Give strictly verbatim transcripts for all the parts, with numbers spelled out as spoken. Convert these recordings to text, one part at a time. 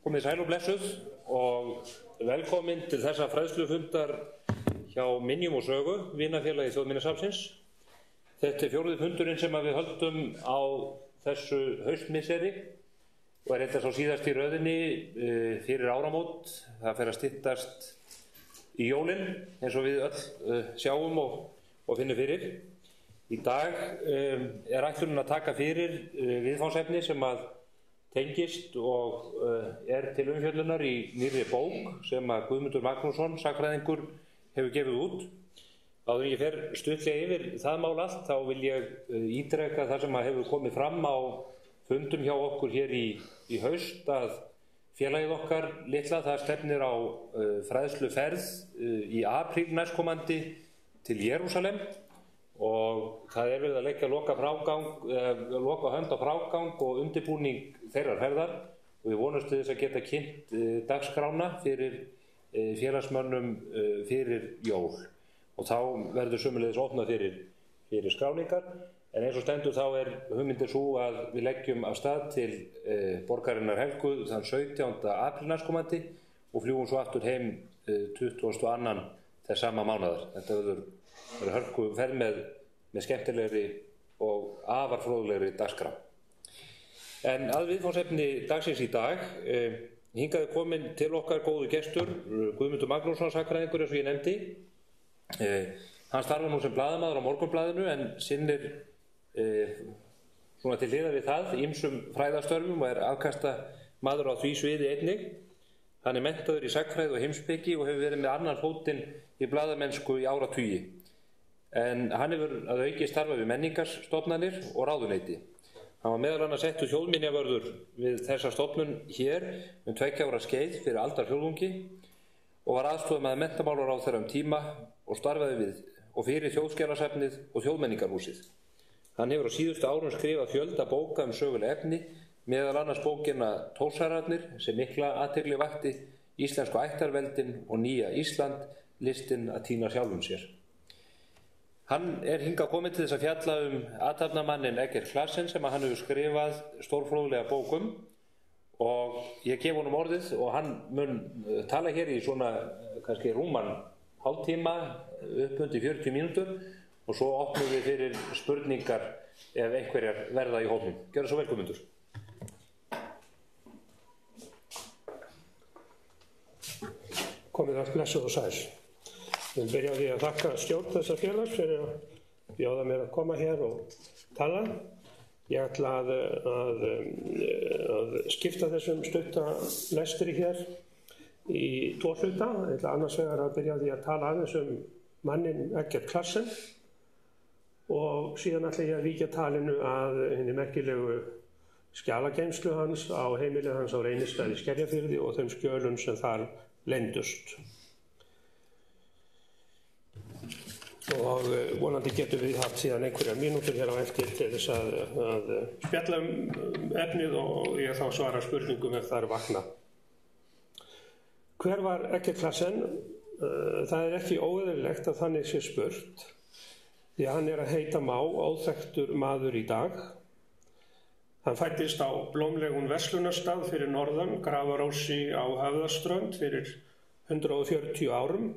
Komið sæl og blessuð og velkomin til þessa fræðslufundar hjá Minjum og sögu, vinafélagi Þjóðminjasafnsins. Þetta er fjórði fundurinn sem við höldum á þessu haustmisseri og er þetta svo síðast í röðinni fyrir áramót. Það fer að styttast í jólin eins og við öll sjáum og, og finnum fyrir. Í dag er ætlunin að taka fyrir viðfangsefni sem að tengist og er til umfjöllunar í nýrri bók sem að Guðmundur Magnússon, sagnfræðingur, hefur gefið út. Áður en ég fer stuttlega yfir það mál allt, þá vil ég ítreka það sem að hefur komið fram á fundum hjá okkur hér í, í haust, að félagið okkar litla, það stefnir á uh, fræðsluferð uh, í apríl næstkomandi til Jerúsalem og það er við að leggja loka, frágang, uh, loka hönd á frágang og undirbúning þeirrar ferðar og við vonumst til þess að geta kynnt uh, dagskrána fyrir uh, félagsmönnum uh, fyrir jól og þá verður sömuleiðis opnað fyrir, fyrir skráningar. En eins og stendur þá er hugmyndin svo að við leggjum af stað til e, borgarinnar Helgu þann sautjánda apríl næstkomandi og fljúum svo aftur heim e, tuttugasta og annan þess sama mánaðar. Þetta verður hörku ferð með, með skemmtilegri og afar fróðlegri dagskrá. En að viðfangsefni dagsins í dag, e, hingaði komin til okkar góðu gestur, Guðmundur Magnússon, sagnfræðingur eins og ég nefndi. E, hann starfar nú sem blaðamaður á Morgunblaðinu en sinnir E, svona til hliðar við það, ýmsum fræðastörfum og er afkasta maður á því sviði einnig. Hann er menntaður í sagnfræði og heimspeki og hefur verið með annan fótinn í blaðamennsku í áratugi. En hann hefur að auki starfað við menningarstofnanir og ráðuneyti. Hann var meðal annars settur þjóðminjavörður við þessa stofnun hér um tveggja ára skeið fyrir aldarfjórðungi og var aðstofamaður menntamálaráðherra um tíma og starfaði við og fyrir Þjóðskjalasafnið og Þjóðmenningarhúsið. Hann hefur á síðustu árum skrifað fjölda bóka um söguleg efni, meðal annars bókina Tórsararnir sem mikla athygli vakti, Íslensku ættarveldin og Nýja Ísland, listin að týna sjálfum sér. Hann er hingað kominn til þess að fjalla um athafnamannin Eggert Claessen sem hann hefur skrifað stórfróðlega bókum og ég gef honum orðið og hann mun tala hér í svona kannski rúman hálftíma upp undir fjörutíu mínútur og svo opnum við fyrir spurningar ef einhverjar verða í hópnum. Gjörðu svo vel, Guðmundur. Komið allt blessuð og sæl. Við byrjum því að þakka stjórn þessa félags fyrir að bjóða mér að koma hér og tala. Ég ætla að, að, að skipta þessum stutta lestri hér í tvo hluta. Ég ætla annars vegar að byrja því að tala aðeins um mannin Eggert Claessen og síðan ætla ég að víkja talinu að henni merkilegu skjalageymslu hans á heimilið hans á Reynistað í Skerjafirði og þeim skjölum sem þar leyndust. Og vonandi getum við haft síðan einhverjar mínútur hér á eftir til þess að, að spjalla um efnið og ég þá svara spurningum ef það er vakna. Hver var Eggert Claessen? Það er ekki óeðlilegt að þannig sé spurt. Því hann er að heita má óþekktur maður í dag. Hann fæddist á blómlegum verslunarstað fyrir norðan, Grafarósi á Höfðaströnd fyrir hundrað og fjörutíu árum.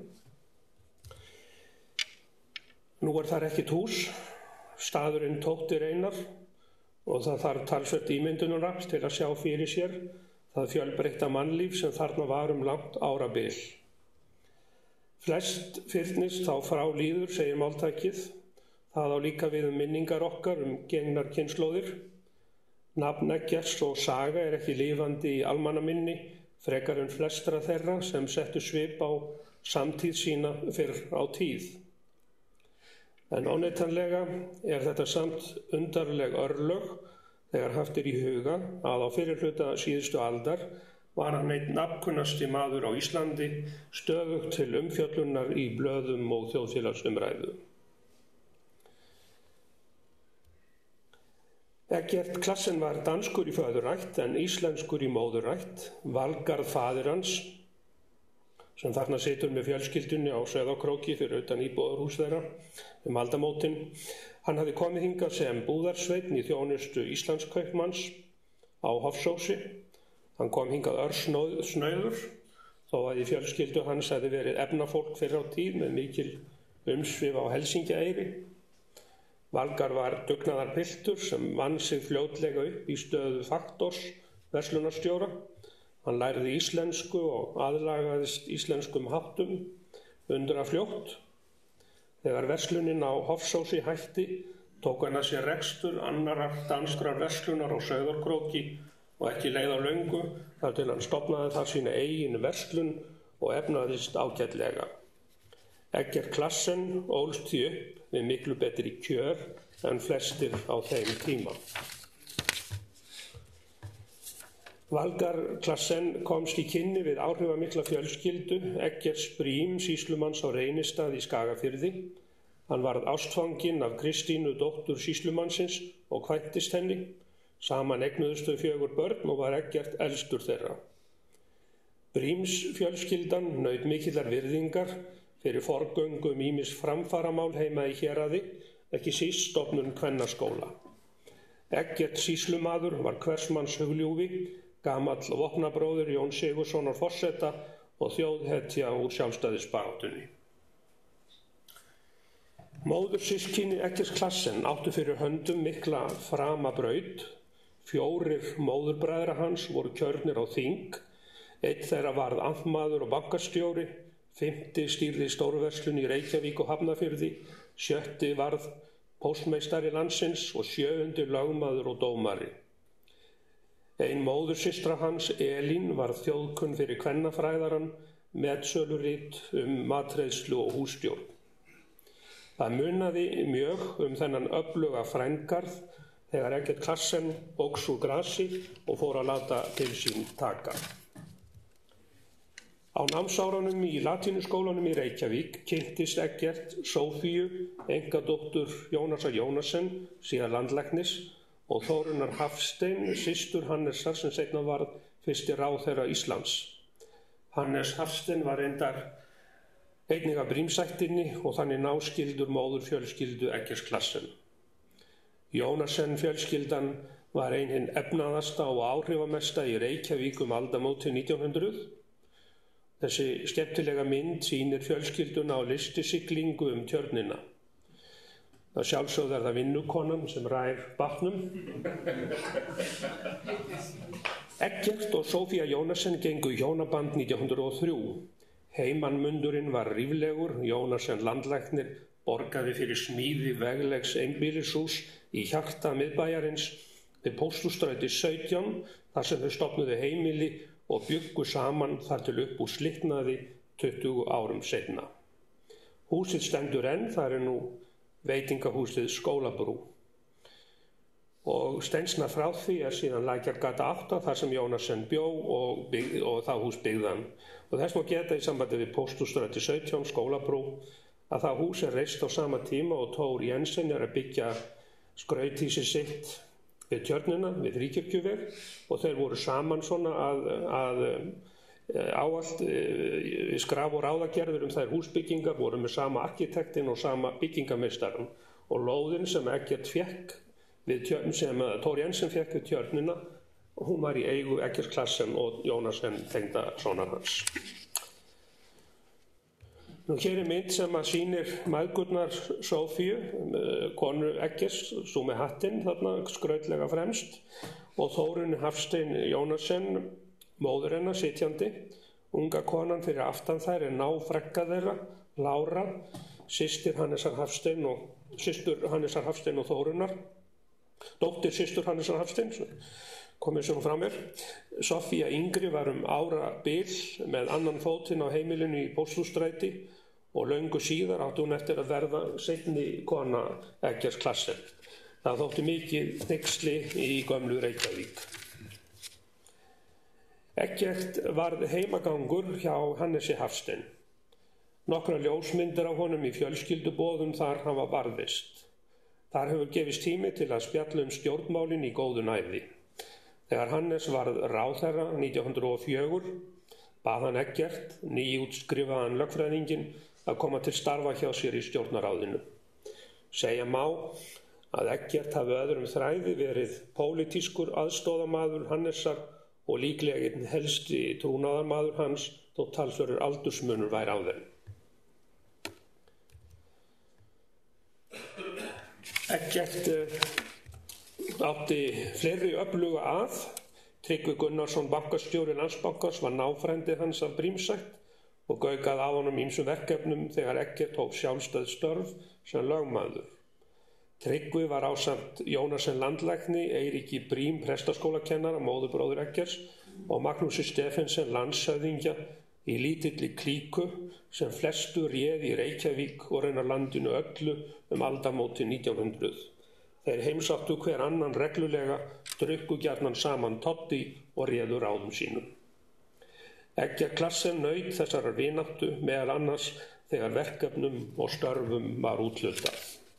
Nú er þar ekkert hús, staðurinn tóttir einar og það þarf talsvert ímyndunarafl til að sjá fyrir sér það fjölbreytta mannlíf sem þarna var um langt árabil. Flest fyrnist þá frá líður, segir máltækið. Það á líka við um minningar okkar um gengnar kynslóðir. Nafn Eggerts og saga er ekki lifandi í almannaminni, frekar en flestra þeirra sem settu svip á samtíð sína fyrr á tíð. En óneitanlega er þetta samt undarleg örlög þegar haft er í huga að á fyrirhluta síðustu aldar var hann einn nafnkunnasti maður á Íslandi, stöðugt til umfjöllunar í blöðum og þjóðfélagsumræðu. Eggert Claessen var danskur í föðurætt en íslenskur í móðurætt. Valgarð faðir hans, sem þarna situr með fjölskyldunni á Sauðárkróki fyrir utan íbúðarhús þeirra um aldamótin. Hann hafði komið hingað sem búðarsveinn í þjónustu Íslandskaupmanns á Hofsósi. Hann kom hingað örsnauður, þó að í fjölskyldu hans hefði verið efnafólk fyrr á tíð með mikil umsvif á Helsingjaeyri. Valgarð var dugnaðarpiltur sem vann sig fljótlega upp í stöðu faktors verslunarstjóra. Hann lærði íslensku og aðlagaðist íslenskum háttum undrafljótt. Þegar verslunin á Hofsósi hætti, tók hann að sér rekstur annarar danskrar verslunar á Sauðárkróki og ekki leið á löngu þar til hann stofnaði þar sína eigin verslun og efnaðist ágætlega. Eggert Claessen ólst því upp við miklu betri kjör en flestir á þeim tíma. Valgarð Claessen komst í kynni við áhrifamikla fjölskyldu Eggerts Briem sýslumanns á Reynistað í Skagafirði. Hann varð ástfanginn af Kristínu dóttur sýslumannsins og kvæntist henni. Saman eignuðust þau fjögur börn og var Eggert elstur þeirra. Briems fjölskyldan naut mikillar virðingar fyrir forgöngum ýmis framfaramál heima í héraði, ekki síst stofnun kvennaskóla. Eggert sýslumaður var hversmanns hugljúfi, gamall vopnabróðir Jón Sigurðssonar forseta og þjóðhetja úr sjálfstæðisbaráttunni. Móðursystkini Eggerts Claessen áttu fyrir höndum mikla framabraut. Fjórir móðurbræðra hans voru kjörnir á þing. Einn þeirra varð amtmaður og bankastjóri, fimmti stýrði stórverslun í Reykjavík og Hafnarfirði, sjötti varð póstmeistari landsins og sjöundi lögmaður og dómari. Ein móðursystra hans, Elín, var þjóðkunn fyrir kvennafræðaran, metsölurit um matreiðslu og hússtjórn. Það munaði mjög um þennan öfluga frængarð þegar Eggert Claessen óx úr grasi og fór að láta til sín taka. Á námsárunum í latínuskólanum í Reykjavík kynntist Eggert Sophíu, einkadóttur Jónasar Jónassen, síðar landlæknis, og Þórunnar Hafstein, systur Hannesar sem seinna varð fyrsti ráðherra Íslands. Hannes Hafstein var reyndar einnig af Brímsættinni og þannig náskyldur móður fjölskyldu Eggerts Claessen. Jónassen fjölskyldan var ein hin efnaðasta og áhrifamesta í Reykjavík um aldamótin nítján hundruð. Þessi skemmtilega mynd sýnir fjölskylduna á lystisiglingu um tjörnina. Það sjálfsögð er það vinnukonan sem rær bátnum. Eggert og Sophía Jónassen gengu í hjónaband nítján hundruð og þrjú. Heimannmundurinn var ríflegur, Jónassen landlæknir borgaði fyrir smíði veglegs einbýlishús í hjarta miðbæjarins við Pósthússtræti sautján, þar sem þau stofnuðu heimili og bjuggu saman þar til upp úr slitnaði tuttugu árum seinna. Húsið stendur enn, það er nú veitingahúsið Skólabrú. Og steinsna frá því er síðan Lækjargata átta þar sem Jónassen bjó og, bygg, og það hús byggðan. Og þess má geta í sambandi við Pósthússtræti sautján, Skólabrú, að það hús er reist á sama tíma og Thor Jensen er að byggja skrauthýsi sitt við tjörnina, við Fríkirkjuveg, og þeir voru saman svona að, að áallt skraf og ráðagerðir um þær húsbyggingar voru með sama arkitektin og sama byggingameistaran, og lóðin sem Eggert fekk við tjörn, sem Thor Jensen fekk við tjörnina, hún var í eigu Eggerts Claessen og Jónassen tengdasonar hans. Nú hér er mynd sem að sýnir mæðgurnar Sophíu, konu Eggerts, svo með hattinn þarna skrautlega fremst, og Þórunni Hafstein Jónassen, móður hennar sitjandi. Unga konan fyrir aftan þær er náfrænka þeirra, Lára, systir Hannesar Hafstein og, systur Hannesar Hafstein og Þórunnar, dóttir systur Hannesar Hafstein, komið sem fram er. Sophía yngri var um ára bil með annan fótinn á heimilinu í Pósthússtræti og löngu síðar átti hún eftir að verða seinni kona Eggerts Claessen. Það þótti mikið hneyksli í gömlu Reykjavík. Eggert varð heimagangur hjá Hannesi Hafstein. Nokkra ljósmyndir á honum í fjölskylduboðum þar hafa varðist. Þar hefur gefist tími til að spjalla um stjórnmálin í góðu næði. Þegar Hannes varð ráðherra nítján hundruð og fjögur, bað hann Eggert, nýútskrifaðan lögfræðinginn, að koma til starfa hjá sér í stjórnarráðinu. Segja má að Eggert hafi öðrum þræði verið pólitískur aðstoðamaður Hannesar og líklega einn helsti trúnaðarmaður hans þótt talsverður aldursmunur væri á þeim. Eggert átti fleiri öfluga að. Tryggvi Gunnarsson, bankastjóri Landsbankans, var náfrændi hans af Brímsætt og gaukaði að honum ýmsum verkefnum þegar Eggert hóf sjálfstæð störf sem lögmaður. Tryggvi var ásamt Jónasen landlækni, Eiríki Brím prestaskólakennara, móðurbróður Eggerts, og Magnúsi Stephensen landshöfðingja í lítilli klíku sem flestu réði í Reykjavík og raunar landinu öllu um aldamótin nítján hundruð. Þeir heimsáttu hver annan reglulega, drukku gjarnan saman toddi og réðu ráðum sínum. Eggert Claessen naut þessarar vináttu meðal annars þegar verkefnum og störfum var úthlutað.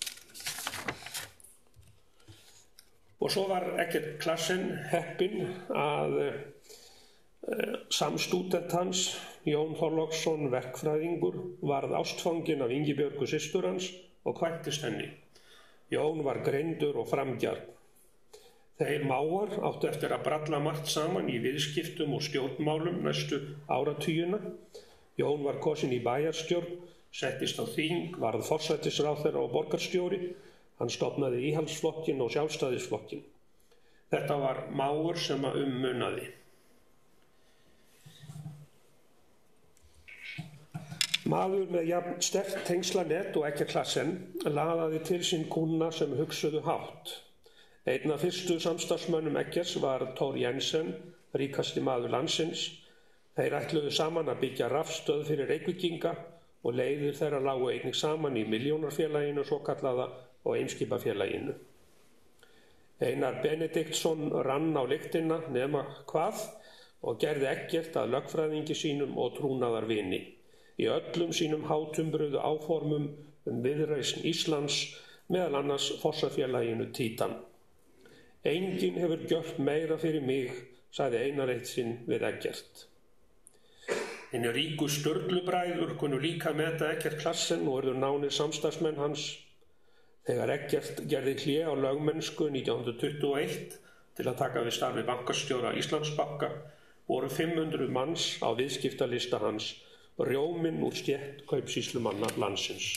Og svo var Eggert Claessen heppinn að e, samstúdent hans, Jón Þorláksson, verkfræðingur, varð ástfanginn af Ingibjörgu systur hans og kvæntist henni. Jón var greindur og framgjarn. Þeir mágar áttu eftir að bralla margt saman í viðskiptum og stjórnmálum næstu áratugina. Jón var kosinn í bæjarstjórn, settist á þing, varð forsætisráðherra og borgarstjóri. Hann stofnaði Íhaldsflokkinn og Sjálfstæðisflokkinn. Þetta var mágur sem að ummunaði. Maður með jafn sterkt tengslanet og Eggert Claessen laðaði til sín kúnna sem hugsuðu hátt. Einn af fyrstu samstarfsmönnum Eggerts var Thor Jensen, ríkasti maður landsins. Þeir ætluðu saman að byggja rafstöð fyrir Reykvíkinga og leiðir þeirra lágu einnig saman í Milljónarfélaginu svokallaða og Eimskipafélaginu. Einar Benediktsson rann á lyktina nema hvað og gerði Eggert að lögfræðingi sínum og trúnaðarvini. Í öllum sínum hátumbröðu áformum um viðreisn Íslands, meðal annars Fossafélaginu Títan. Enginn hefur gjört meira fyrir mig, sagði Einar eitt sinn við Eggert. Hinir ríku Sturlubræður kunnu líka meta Eggert Claessen og urðu nánir samstarfsmenn hans. Þegar Eggert gerði hlé á lögmennsku nítján hundruð tuttugu og eitt til að taka við starfi bankastjóra Íslandsbanka voru fimm hundruð manns á viðskiptalista hans, rjóminn úr stétt kaupsýslumanna landsins.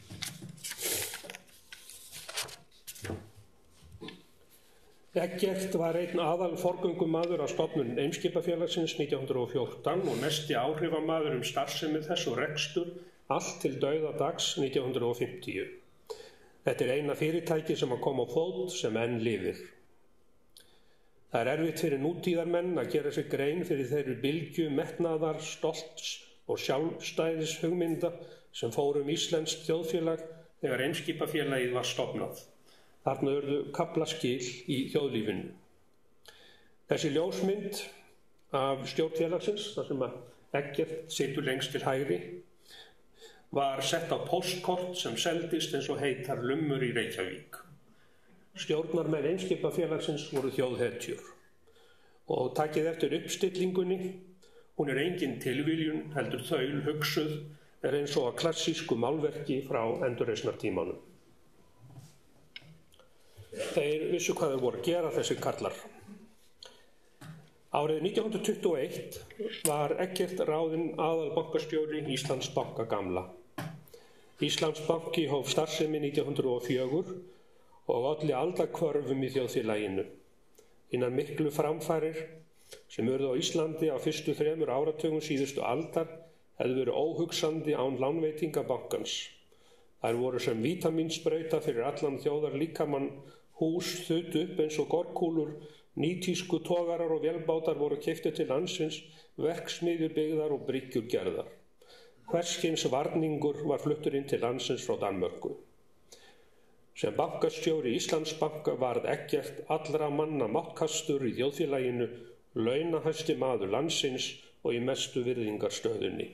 Eggert var einn aðal forgöngumaður á stofnun Eimskipafélagsins nítján hundruð og fjórtán og mesti áhrifamaður um starfsemi þess og rekstur allt til dauðadags nítján hundruð og fimmtíu. Þetta er eina fyrirtæki sem að koma á fót sem enn lifir. Það er erfitt fyrir nútíðarmenn að gera sér grein fyrir þeirri bylgju metnaðar, stolts og sjálfstæðis hugmynda sem fórum íslenskt þjóðfélag þegar Eimskipafélagið var stofnað. Þarna urðu kaflaskil í þjóðlífinu. Þessi ljósmynd af stjórn félagsins, þar sem að Eggert situr lengst til hægri, var sett á póstkort sem seldist eins og heitar lummur í Reykjavík. Stjórnarmenn Eimskipafélagsins voru þjóðhetjur og takið eftir uppstillingunni. Hún er engin tilviljun, heldur þaul hugsuð, er eins og að klassísku málverki frá endurreisnartímanum. Þeir vissu hvað þeir voru að gera, þessi karlar. Árið nítján hundruð tuttugu og eitt var Eggert ráðinn aðalbankastjóri Íslandsbanka gamla. Íslandsbanki hóf starfsemi nítján hundruð og fjögur og olli aldahvörfum í þjóðfélaginu. Hinar miklu framfarir sem urðu á Íslandi á fyrstu þremur áratugum síðustu aldar hefðu verið óhugsandi án lánveitinga bankans. Þær voru sem vítamínsprauta fyrir allan þjóðar líkamann, hús þutu upp eins og gorkúlur, nýtísku togarar og vélbátar voru keyptir til landsins, verksmiðjur byggðar og bryggjur gerðar. Hvers kyns varningur var fluttur inn til landsins frá Danmörku. Sem bankastjóri Íslandsbanka varð Eggert allra manna máttkastur í þjóðfélaginu, launahæsti maður landsins og í mestu virðingarstöðunni.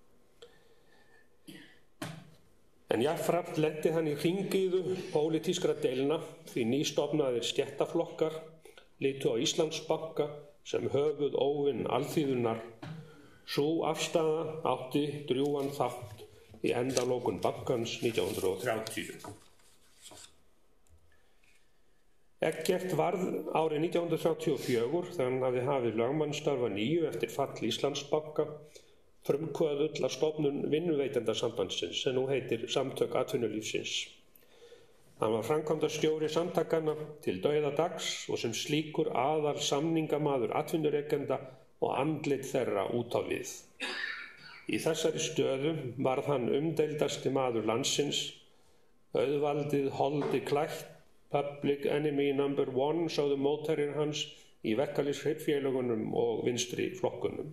En jafnframt lenti hann í hringiðu pólitískra deilna því nýstofnaðir stéttaflokkar litu á Íslandsbanka sem höfuð óvinn alþýðunnar. Sú afstaða átti drjúgan þátt í endalókun bankans nítján hundruð og þrjátíu. Eggert varð árið nítján hundruð þrjátíu og fjögur þegar hann hafði hafið lögmannsstarf að nýju eftir fall Íslandsbanka frumkvöðull að stofnun Vinnuveitendasambandsins sem nú heitir Samtök atvinnulífsins. Hann var framkvæmdastjóri samtakanna til dauðadags og sem slíkur aðal samningamaður atvinnurekenda og andlit þeirra út á við. Í þessari stöðu varð hann umdeildasti maður landsins, auðvaldið holdi klætt, public enemy number one, sáðu mótherjar hans í verkalýðsfélögunum og vinstri flokkunum.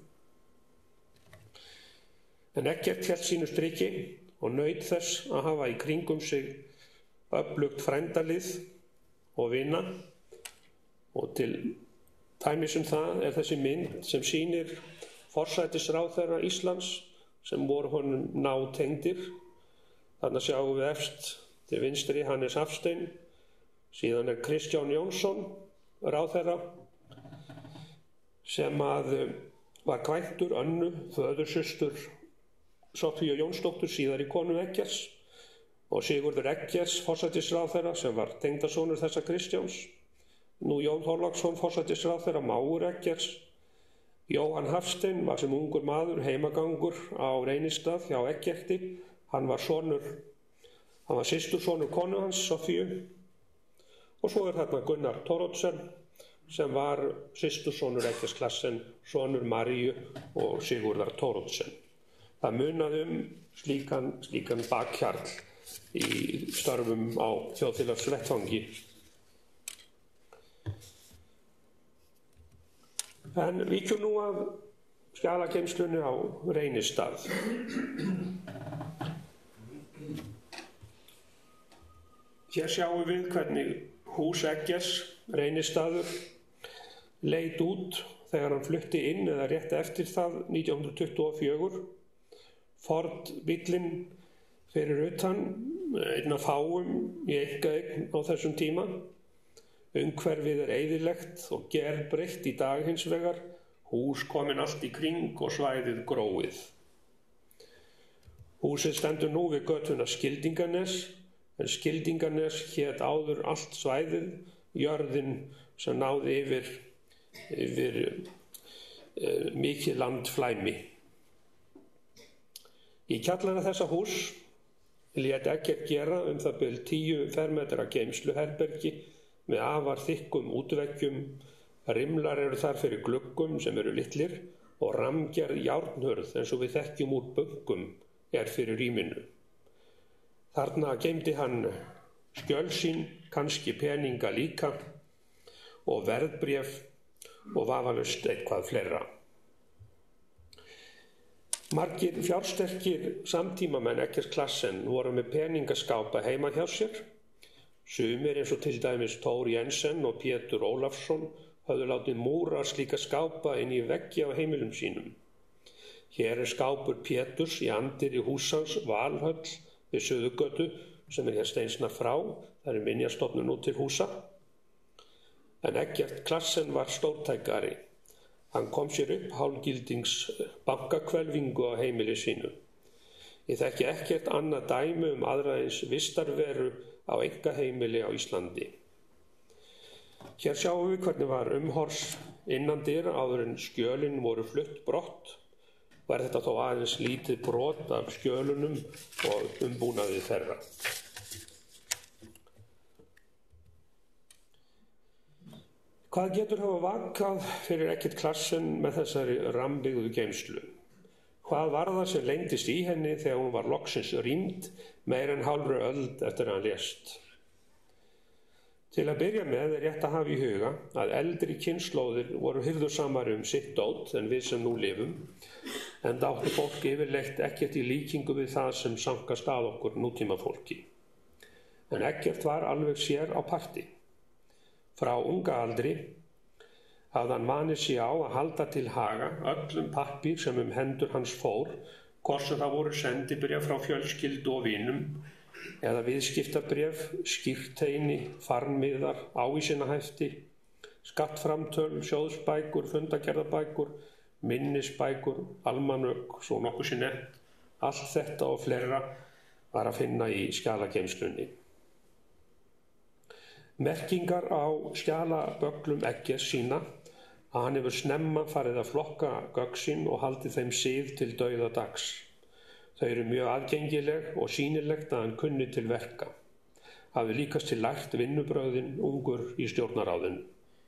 En Eggert hélt sínu striki og naut þess að hafa í kringum sig öflugt frændalið og vina, og til dæmis um það er þessi mynd sem sýnir forsætisráðherra Íslands sem voru honum nátengdir. Þarna sjáum við efst til vinstri Hannes Hafstein, síðan er Kristján Jónsson ráðherra sem að var kvæntur Önnu, föðursystur Soffíu Jónsdóttur, síðari konu Eggerts, og Sigurður Eggerts forsætisráðherra sem var tengdasonur þessa Kristjáns. Nú Jón Þorláksson forsætisráðherra, mágur Eggerts. Jóhann Hafstein var sem ungur maður heimagangur á Reynistað hjá Eggerti. Hann var sonur, hann var systursonur konu hans, Soffíu. Og svo er þarna Gunnar Thoroddsen sem var systursonur Eggerts Claessen, sonur Maríu og Sigurðar Thoroddsen. Það munaði um slíkan, slíkan bakhjarl í starfum á þjóðfélagsvettvangi. En víkjum nú að skjalageymslunni á Reynistað. Hér sjáum við hvernig hús Eggerts, Reynistaður, leit út þegar hann flutti inn eða rétt eftir það nítján hundruð tuttugu og fjögur. Ford bíllinn fyrir utan, einn af fáum í einkaeign á þessum tíma. Umhverfið er eyðilegt og gerbreytt í dag hins vegar, hús komin allt í kring og svæðið gróið. Húsið stendur nú við götuna Skildinganes, en Skildinganes hét áður allt svæðið, jörðin sem náði yfir, yfir uh, mikið landflæmi. Í kjallara þessa hús lét Eggert gera um það bil tíu fermetra geymsluherbergi með afar þykkum útveggjum. Rimlar eru þar fyrir gluggum sem eru litlir og rammgerð járnhurð eins og við þekkjum úr bönkum er fyrir rýminu. Þarna geymdi hann skjöl sín, kannski peninga líka og verðbréf og vafalaust eitthvað fleira. Margir fjársterkir samtímamenn Eggerts Claessen voru með peningaskápa heima hjá sér. Sumir eins og til dæmis Thor Jensen og Pétur Ólafsson höfðu látið múra slíka skápa inn í veggi á heimilum sínum. Hér er skápur Péturs í anddyri húsans Valhöll við Suðurgötu sem er hér steinsnar frá, það er minjastofnun út til húsa. En Eggert Claessen var stórtækari. Hann kom sér upp hálfgildings bankahvelfingu á heimili sínu. Ég þekki ekkert annað dæmi um aðra eins vistarveru á einkaheimili á Íslandi. Hér sjáum við hvernig var umhors innandyra áður en skjölin voru flutt brott. Var þetta þó aðeins lítið brot af skjölunum og umbúnaði þeirra. Hvað getur hafa vakað fyrir Eggert Claessen með þessari rammbyggðu geymslu? Hvað var það sem leyndist í henni þegar hún var loksins rýmd meir en hálfri öld eftir að hann lést? Til að byrja með er rétt að hafa í huga að eldri kynslóðir voru hirðusamari um sitt dót en við sem nú lifum, en átti fólk yfirleitt ekkert í líkingu við það sem sankast að okkur nútíma fólki. En Eggert var alveg sér á parti. Frá unga aldri hafði hann vanið sig á að halda til haga öllum pappír sem um hendur hans fór, hvort sem það voru sendibréf frá fjölskyldu og vinum, eða viðskiptabréf, skírteini, farmiðar, ávísunahefti, skattframtöl, sjóðsbækur, fundagerðabækur, minnisbækur, almanök, svo nokkuð sé nefnt. Allt þetta og fleira var að finna í skjalageymslunni. Merkingar á skjalabögglum Eggerts sína að hann hefur snemma farið að flokka gögn sín og haldið þeim sið til dauðadags. Þau eru mjög aðgengileg og sýnilegt að hann kunni til verka. Hafi líkast til lært vinnubrögðin ungur í stjórnarráðinu.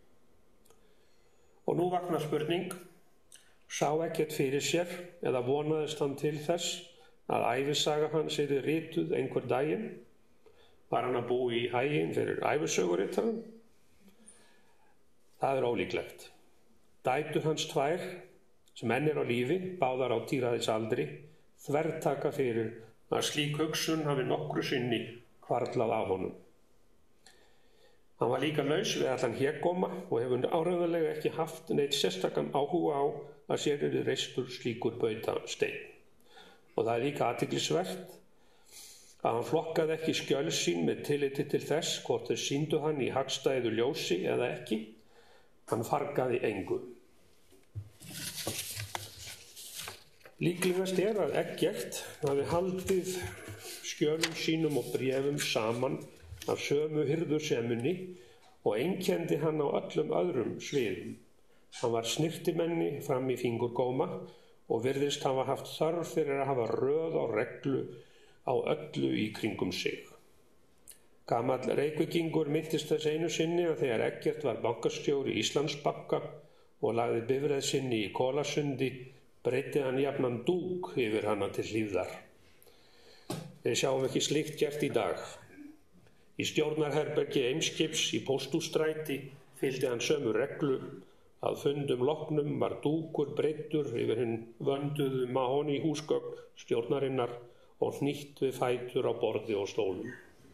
Og nú vaknar spurning, sá Eggert fyrir sér eða vonaðist hann til þess að ævisaga hans yrði rituð einhver daginn? Var hann að búa í haginn fyrir ævisöguritarann? Það er ólíklegt. Dætur hans tvær, sem enn er á lífi, báðar á tíræðisaldri, þvertaka fyrir að slík hugsun hafi nokkru sinni hvarflað af honum. Hann var líka laus við allan hégóma og hefur áreiðanlega ekki haft neitt sérstakan áhuga á að sér yrði reistur slíkur bautasteinn. Og það er líka athyglisvert að hann flokkaði ekki skjöl sín með tilliti til þess hvort þau sýndu hann í hagstæðu ljósi eða ekki. Hann fargaði engu. Líklegast er að Eggert hafi haldið skjölum sínum og bréfum saman af sömu hirðursemunni og einkenndi hann á öllum öðrum sviðum. Hann var snyrtimenni fram í fingurgóma og virðist hafa haft þörf fyrir að hafa röð og reglu á öllu í kringum sig. Gamall Reykvíkingur minntist þess einu sinni að þegar Eggert var bankastjóri Íslandsbanka og lagði bifreið sinni í Kolasundi, breiddi hann jafnan dúk yfir hana til hlífðar. Við sjáum ekki slíkt gert í dag. Í stjórnarherbergi Eimskips í Pósthússtræti fylgdi hann sömu reglu að fundum loknum var dúkur breiddur yfir hinn vönduðu mahóní húsgögn stjórnarinnar og hnýtt við fætur á borði og stólum.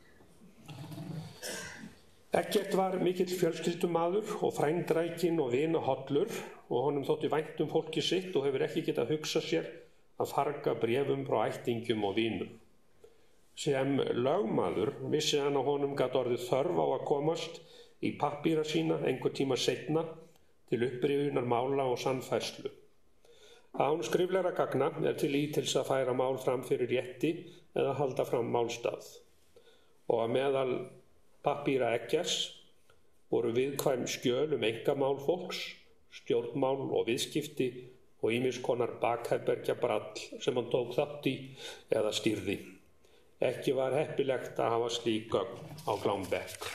Eggert var mikill fjölskyldumaður og frændrækinn og vinahollur og honum þótti vænt um fólki sitt og hefur ekki getað hugsað sér að farga bréfum frá ættingjum og vinum. Sem lögmaður vissi hann að honum gat orðið þörf á að komast í pappíra sína einhver tíma seinna til upprifjunar mála og sannfærslu. Án skriflegra gagna er til ítils að færa mál fram fyrir rétti eða halda fram málstað. Og að meðal pappíra Eggerts voru viðkvæm skjöl um einkamál fólks, stjórnmál og viðskipti og ýmiss konar bakherbergja brall sem hann tók þátt í eða stýrði. Ekki var heppilegt að hafa slík gögn á glámbekk.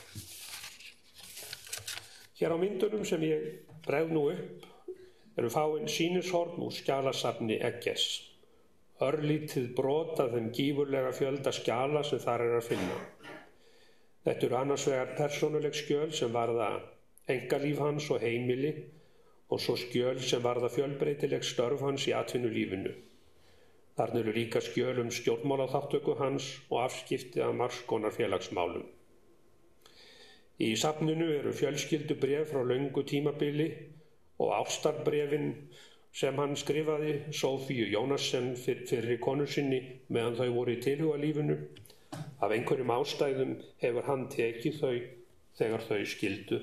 Hér á myndunum sem ég bregð nú upp eru fáin sýnishorn úr skjalasafni Eggerts. Örlítið brot af þeim gífurlega fjölda skjala sem þar er að finna. Þetta eru annars vegar persónuleg skjöl sem varða einkalíf hans og heimili og svo skjöl sem varða fjölbreytileg störf hans í atvinnulífinu. Þarna eru líka skjöl um stjórnmálaþátttöku hans og afskipti af margs konar félagsmálum. Í safninu eru fjölskyldubréf frá löngu tímabili og ástarbréfin sem hann skrifaði Sophíu Jónassen fyrir konu sinni meðan þau voru í tilhugalífinu. Af einhverjum ástæðum hefur hann tekið þau þegar þau skildu.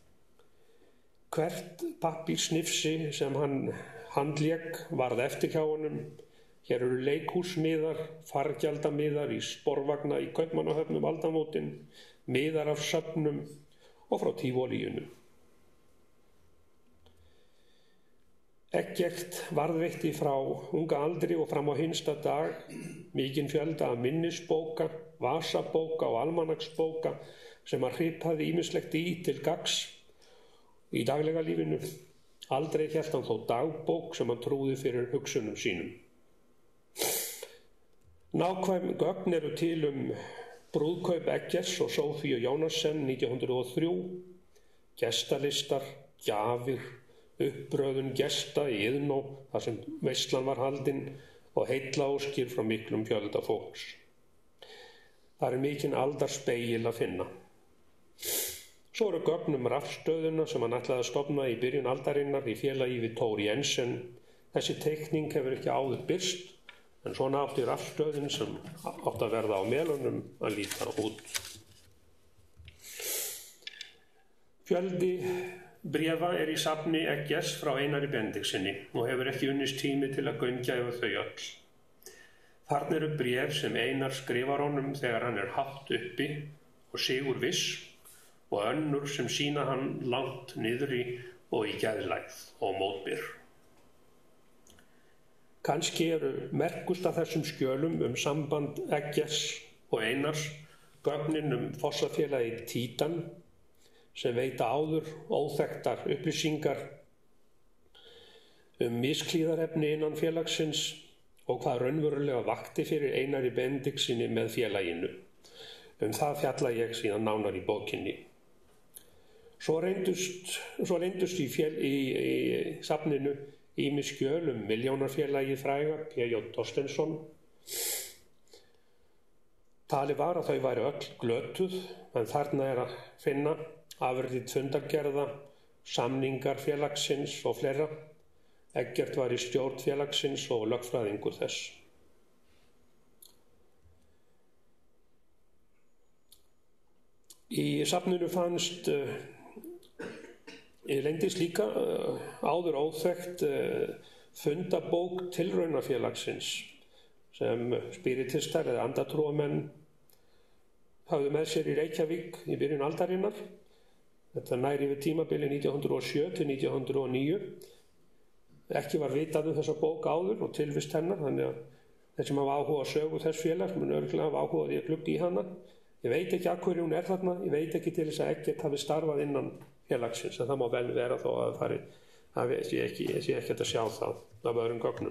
Hvert pappírsnifsi sem hann handlék varð eftir hjá honum. Hér eru leikhúsmiðar, fargjaldamiðar í sporvagna í Kaupmannahöfn um aldamótin, miðar af söfnum og frá Tívolíinu. Eggert varðveitti frá unga aldri og fram á hinsta dag mikinn fjölda af minnisbóka, vasabóka og almanaksbóka sem hann hripaði ýmislegt í til gagns í daglega lífinu. Aldrei hélt hann þó dagbók sem hann trúði fyrir hugsunum sínum. Nákvæm gögn eru til um brúðkaup Eggerts og Sophíu Jónassen nítján hundruð og þrjú, gestalistar, gjafir, uppröðun gesta í Iðnó þar sem veislan var haldin og heillaóskir frá miklum fjölda fólks. Það er mikinn aldarspegil að finna. Svo eru gögn um rafstöðuna sem hann ætlaði að stofna í byrjun aldarinnar í félagi við Thor Jensen. Þessi teikning hefur ekki áður birst, en svona átti rafstöðin sem átti að verða á melunum að líta út. Fjöldi bréfa er í safni Eggerts frá Einari Benediktssyni og hefur ekki unnist tími til að gaumgæfa þau öll. Þarna eru bréf sem Einar skrifar honum þegar hann er hátt uppi og sigur viss og önnur sem sýna hann langt niðri og í geðlægð og mótbyr. Kannski eru merkust af þessum skjölum um samband Eggers og Einars gögnin um fossafélagið Títan sem veita áður óþekktar upplýsingar um misklíðarefni innan félagsins og hvað raunverulega vakti fyrir Einari Benediktssyni með félaginu. Um það fjalla ég síðan nánar í bókinni. Svo reyndust, svo reyndust í, fél, í, í safninu ýmis skjöl um milljónarfélagið fræga, P J Thorsteinsson. Talið var að þau væri öll glötuð, en þarna er að finna afrit fundargerða, samningar félagsins og fleira. Eggert var í stjórn félagsins og lögfræðingur þess. Í safninu fannst uh, reyndist líka uh, áður óþekkt uh, fundabók tilraunafélagsins sem spiritistar eða andatrúamenn hafðu með sér í Reykjavík í byrjun aldarinnar. Þetta nær yfir tímabili nítján hundruð og sjö til nítján hundruð og níu. Ekki var vitað um þessa bók áður og tilvist hennar, þannig að þeir sem hafa áhuga á sögu þess félags mun örugglega hafa áhuga á því að glugga í hana. Ég veit ekki af hverju hún er þarna, ég veit ekki til þess að Eggert hafi starfað innan félagsins, en það má vel vera þó að það fari, það sé ekki, ég sé ekki að sjá það af öðrum gögnum.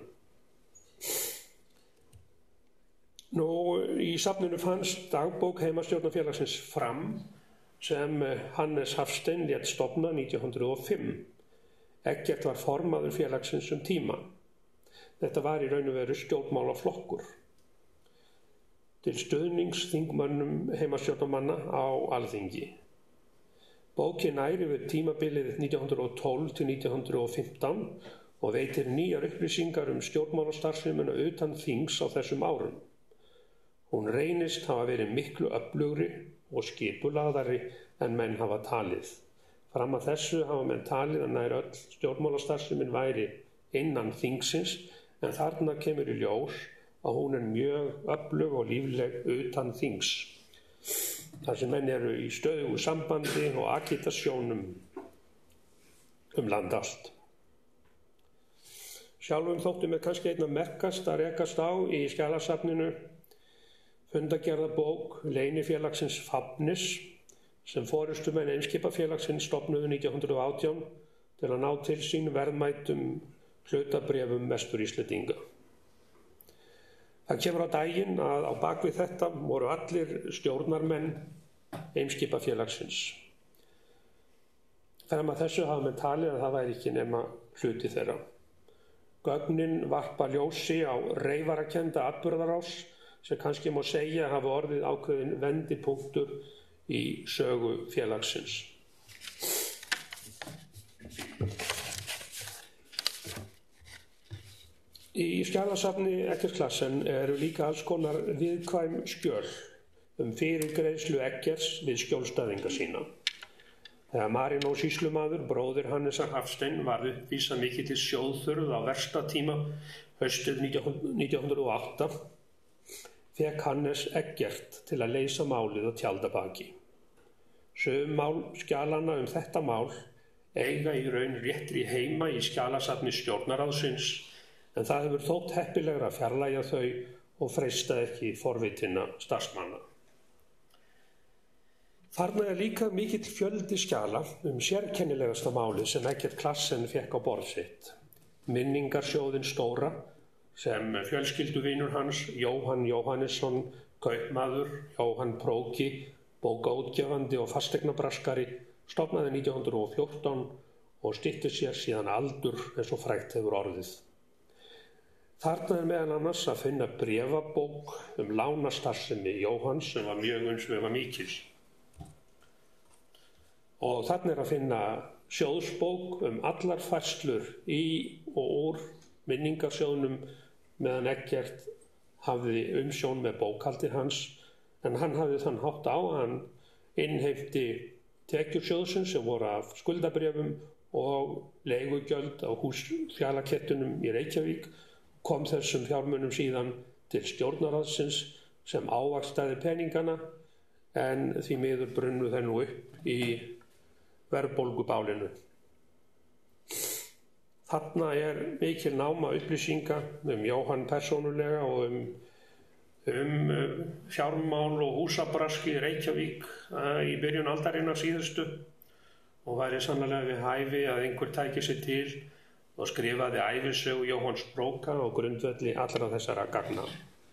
Nú, í safninu fannst dagbók heimastjórnarfélagsins Fram sem Hannes Hafstein lét stofna nítján hundruð og fimm. Eggert var formaður félagsins um tíma. Þetta var í raun og veru stjórnmálaflokkur til stuðnings þingmönnum heimastjórnarmanna á Alþingi. Bókin nær yfir tímabilið nítján hundruð og tólf til nítján hundruð og fimmtán og veitir nýjar upplýsingar um stjórnmálastarfsemina utan þings á þessum árum. Hún reynist hafa verið miklu öflugri og skipulagðari en menn hafa talið. Fram að þessu hafa menn talið að nær öll stjórnmálastarfsemin væri innan þingsins, en þarna kemur í ljós að hún er mjög öflug og lífleg utan þings. Þar sem menn eru í stöðugu sambandi og agitasjónum um land allt. Sjálfum þótti mér kannski einna merkast að rekast á í skjalasafninu fundargerðabók leynifélagsins Fafnis sem forystumenn Eimskipafélagsins stofnuðu nítján hundruð og átján til að ná til sín verðmætum hlutabréfum Vestur-Íslendinga. Það kemur á daginn að á bakvið þetta voru allir stjórnarmenn Eimskipafélagsins. Fram að þessu hafa menn talið að það væri ekki nema hluti þeirra. Gögnin varpa ljósi á reyfarakennda atburðarás sem kannski má segja hafa orðið ákveðin vendipunktur í sögu félagsins. Í skjalasafni Eggerts Claessen eru líka alls konar viðkvæm skjöl um fyrirgreiðslu Eggerts við skjólstæðinga sína. Þegar Marínó sýslumaður, bróðir Hannesar Hafstein, var uppvísað mikið til sjóðþurrð á versta tíma haustið nítján hundruð og átta, fekk Hannes Eggert til að leysa málið á Tjaldabaki. Sum mál skjalanna um þetta mál eiga í raun réttri heima í skjalasafni stjórnarráðsins, en það hefur þótt heppilegra að fjarlægja þau og freista ekki forvitinna starfsmanna. Þarna er líka mikill fjöldi skjala um sérkennilegasta málið sem Eggert Claessen fékk á borð sitt. Minningarsjóðin stóra sem fjölskylduvinur hans, Jóhann Jóhannesson, kaupmaður, Jóhann Próki, bókaútgefandi og fasteignabraskari, stofnaði nítján hundruð og fjórtán og stytti sér síðan aldur eins og frægt hefur orðið. Þarna er meðal annars að finna bréfabók um lánastarfsemi Jóhanns sem var mjög umsvifamikil. Og þarna er að finna sjóðsbók um allar færslur í og úr minningarsjóðnum meðan Eggert hafði umsjón með bókhaldi hans, en hann hafði þann hátt á að hann innheimti tekjur sjóðsins sem voru af skuldabréfum og leigugjöld á húsfjalakettunum í Reykjavík, kom þessum fjármunum síðan til stjórnarráðsins sem ávaxtaði peningana, en því miður brunnu þeir nú upp í verðbólgubálinu. Þarna er mikil náma upplýsinga um Jóhann persónulega og um, um fjármál og húsabrask í Reykjavík í byrjun aldarinnar síðustu og væri sannarlega við hæfi að einhver tæki sig til og skrifaði ævisögu Jóhanns Bróka á grundvelli allra þessara gagna.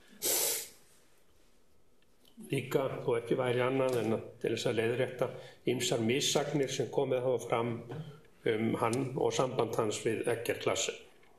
Líka þó ekki væri annað en til þess að leiðrétta ýmsar missagnir sem komið hafa fram um hann og samband hans við Eggert Claessen.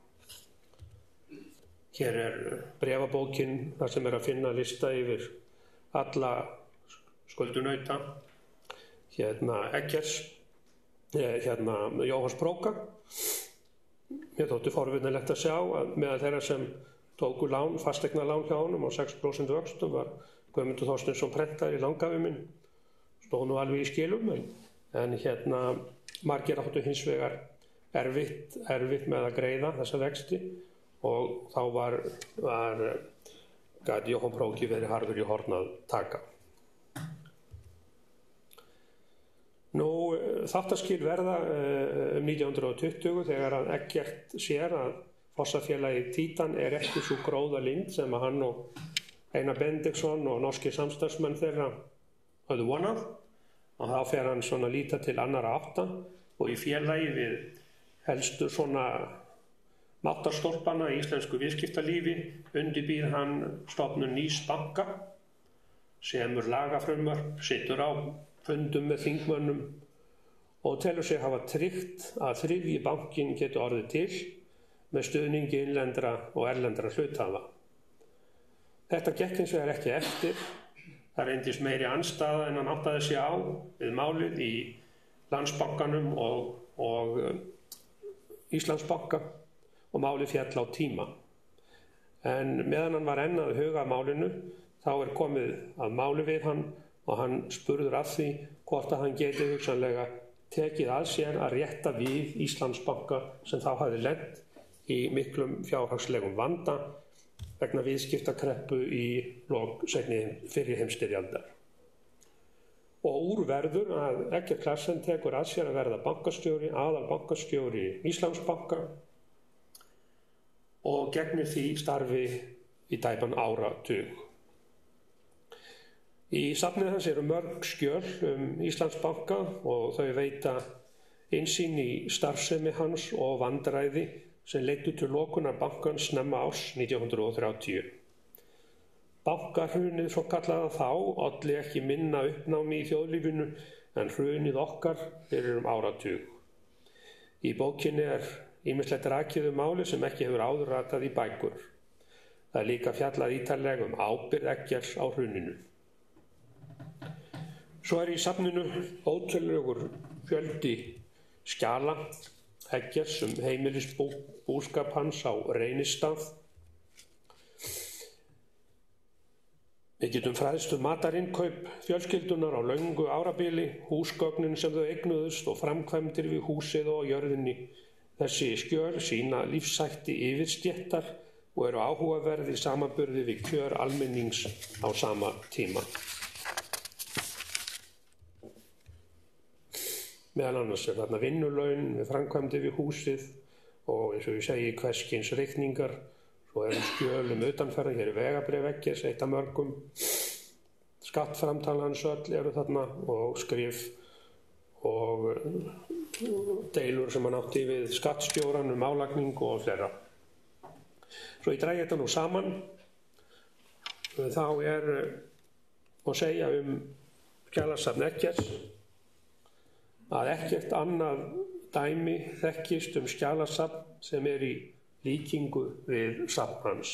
Hér er bréfabókin þar sem er að finna lista yfir alla skuldunauta hérna Eggerts, hérna Jóhanns Bróka. Mér þótti forvitnilegt að sjá að meðal þeirra sem tóku lán, fasteignalán hjá honum á sex prósent vöxtum var Guðmundur Þorsteinsson prentari langafi minn. Stóð nú alveg í skilum en, en hérna margir áttu hins vegar erfitt, erfitt með að greiða þessa vexti og þá var, var gat Jóhann Bróki verið harður í horn að taka. Nú, þáttaskil verða um nítján hundruð tuttugu þegar að Eggert sér að fossafélagið Títan er ekki svo gróða lind sem að hann og Einar Benediktsson og norski samstarfsmenn þeirra höfðu vonað og þá fer hann svona líta til annarra átta og í félagi við helstu svona máttarstólpana í íslensku viðskiptalífi undirbýr hann stofnun nýs banka, semur lagafrumvarp, situr á fundum með þingmönnum og telur sig hafa tryggt að þriðji bankinn geti orðið til með stuðningi innlendra og erlendra hluthafa. Þetta gekk hins vegar ekki eftir. Það reyndist meiri andstaða en hann áttaði sig á við málið í Landsbankanum og, og Íslandsbanka og málið féll á tíma. En meðan hann var enn að huga að málinu þá er komið að máli við hann og hann spurður af því hvort að hann geti hugsanlega tekið að sér að rétta við Íslandsbanka sem þá hafði lent í miklum fjárhagslegum vanda vegna viðskiptakreppu í lok seinni fyrri heimsstyrjaldar. Og úr verður að Eggert Claessen tekur að sér að verða bankastjóri, aðalbankastjóri Íslandsbanka og gegnir því starfi í tæpan áratug. Í safnið hans eru mörg skjöl um Íslandsbanka og þau veita innsýn í starfsemi hans og vandræði sem leiddu til lokunar bankans snemma árs nítján hundruð þrjátíu. Bankahrunið svo kallaða þá olli ekki minna uppnámi í þjóðlífinu en hrunið okkar fyrir um áratug. Í bókinni er ýmislegt rakið um máli sem ekki hefur áður ratað í bækur. Það er líka fjallað ítarlega um ábyrgð Eggerts á hruninu. Svo er í safninu ótölulegur fjöldi skjala Eggerts um heimilisbúskap hans á Reynistað. Við getum fræðst um matarinnkaup fjölskyldunar á löngu árabili, húsgögnin sem þau eignuðust og framkvæmdir við húsið og jörðinni. Þessi skjöl sýna lífshætti yfirstéttar og eru áhugaverð í samanburði við kjör almennings á sama tíma. Meðal annars er þarna vinnulaun við framkvæmdir við húsið og eins og ég segi hvers kyns reikningar. Svo erum skjöl um utanferða, hér er vegabréf Eggerts, eitt af mörgum. Skattframtal hans öll eru þarna og skrif og deilur sem hann átti við skattstjóran um álagningu og fleira. Svo ég dragi þetta nú saman. Þá er að segja um skjalasafn Eggerts að ekkert annað dæmi þekkist um skjalasafn sem er í líkingu við safn hans.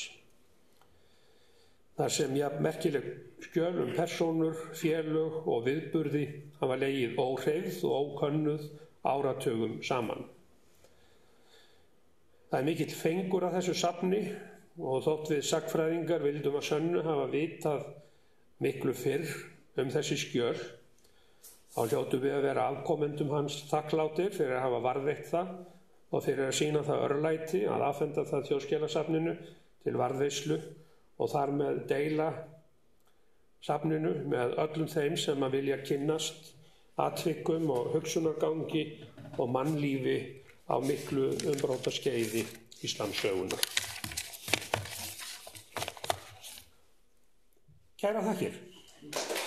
Þar sem jafn merkileg skjöl um persónur, félög og viðburði hafa legið óhreyfð og ókönnuð áratugum saman. Það er mikill fengur að þessu safni og þótt við sagnfræðingar vildum að sönnu hafa vitað miklu fyrr um þessi skjöl, þá hljótum við að vera afkomendum hans þakklátir fyrir að hafa varðveitt það og fyrir að sýna það örlæti að afhenda það Þjóðskjalasafninu til varðveislu og þar með deila safninu með öllum þeim sem að vilja kynnast atvikum og hugsunargangi og mannlífi á miklu umbrotaskeiði Íslandssögunnar. Kærar þakkir.